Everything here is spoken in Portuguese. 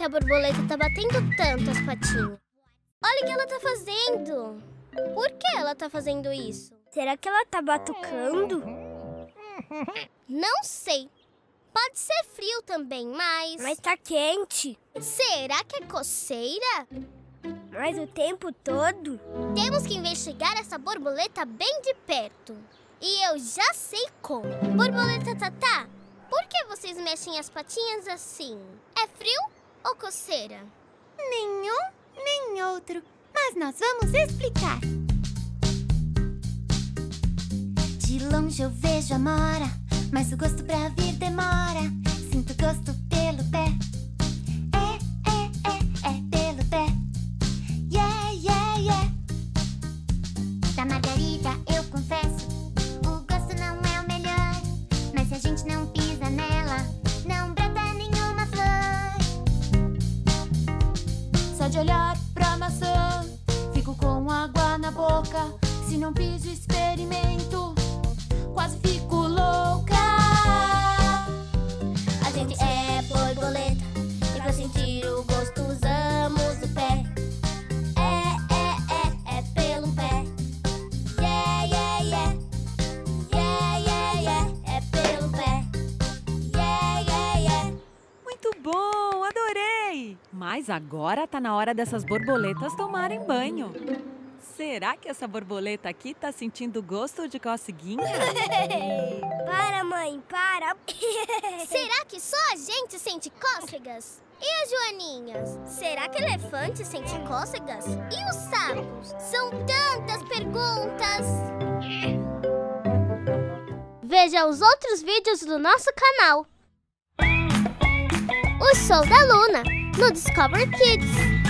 a borboleta tá batendo tanto as patinhas? Olha o que ela tá fazendo. Por que ela tá fazendo isso? Será que ela tá batucando? Não sei. Pode ser frio também, Mas tá quente. Será que é coceira? Mas o tempo todo? Temos que investigar essa borboleta bem de perto. E eu já sei como. Borboleta Tatá, por que vocês mexem as patinhas assim? É frio ou coceira? Nenhum, nem outro. Mas nós vamos explicar. De longe eu vejo a amora, mas o gosto pra vir demora. Sinto gosto pelo pé. É pelo pé. Yeah, yeah, yeah. Da margarida eu confesso, o gosto não é o melhor. Mas se a gente não pisa nela, não brota nenhuma flor. Só de olhar pra maçã, fico com água na boca. Se não piso, experimento, quase fico louca. A gente é borboleta e pra sentir o gosto usamos o pé. É pelo pé. Yeah, yeah, yeah. Yeah, yeah, yeah. É pelo pé. Yeah, yeah, yeah. Muito bom, adorei! Mas agora tá na hora dessas borboletas tomarem banho. Será que essa borboleta aqui tá sentindo gosto de coceguinha? Para, mãe, para. Será que só a gente sente cócegas? E as joaninhas? Será que elefante sente cócegas? E os sapos? São tantas perguntas! Veja os outros vídeos do nosso canal. O Show da Luna, no Discover Kids.